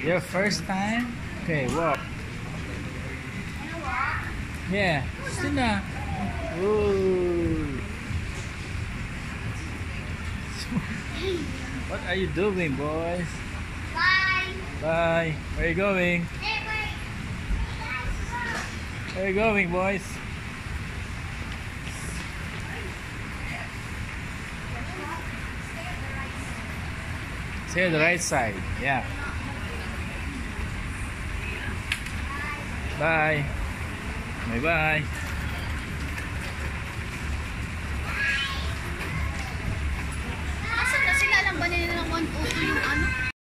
Your first time? Okay, walk. Yeah, sit na. Ooh. What are you doing, boys? Bye. Bye. Where are you going? Hey, wait. Where are you going, boys? Stay on the right side. Yeah. Bye. Bye-bye. Asa na sila lang ba nila ng 102 yung ano?